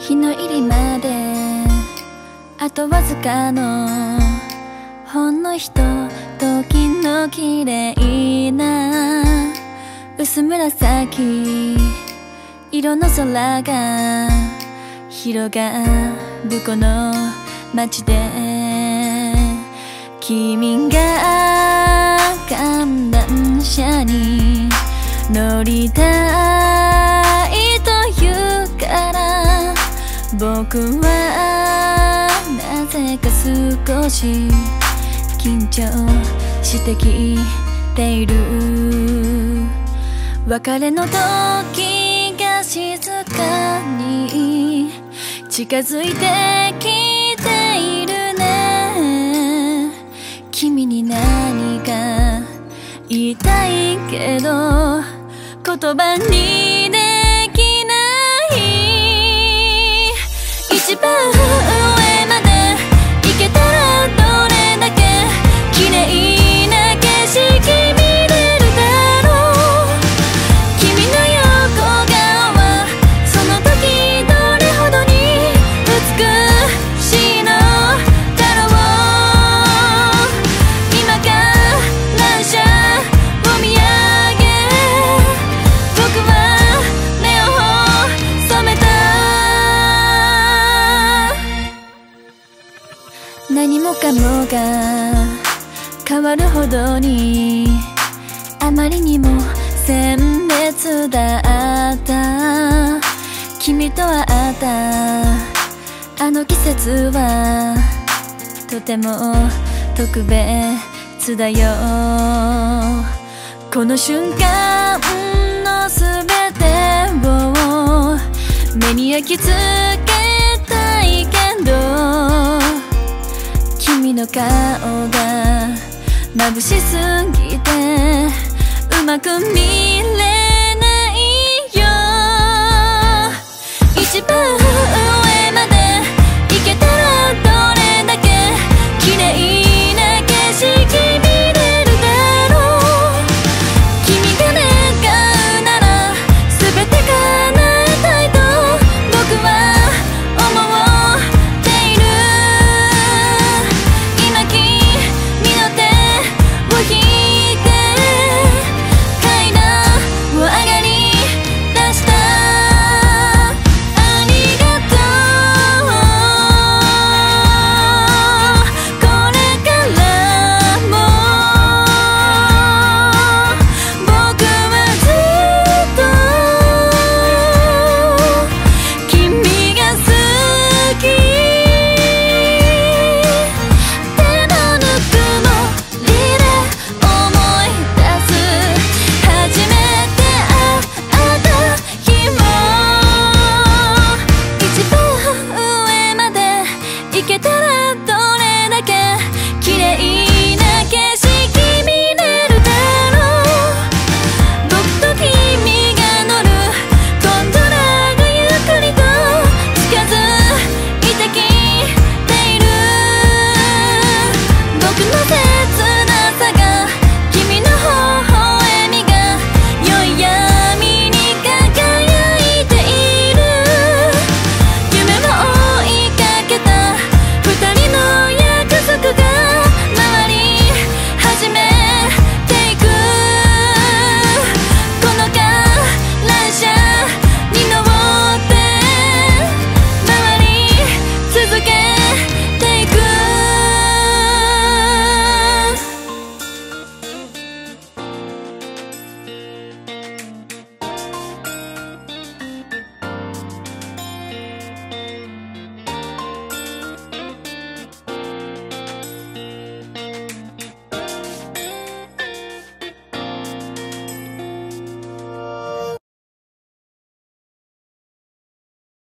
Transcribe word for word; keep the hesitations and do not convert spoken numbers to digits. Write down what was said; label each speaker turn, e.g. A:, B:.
A: 日の入りまであとわずかのほんのひとときの綺麗な薄紫色の空が広がるこの街で、君が観覧車に乗りたいと言うから僕はなぜか少し緊張してきている。別れの時が静かに近づいてきているね。君に何か言いたいけど言葉にできない。一番上まで行けたらどれだけ綺麗な景色見れるだろう。君の横顔はその時どれほどに美しいのだろう。今から車を見上げ僕は目を染めた。何もかもが変わるほどにあまりにも鮮烈だった。君と会ったあの季節はとても特別だよ。この瞬間のすべてを目に焼き付けたいけど君の顔が眩しすぎてうまく見れ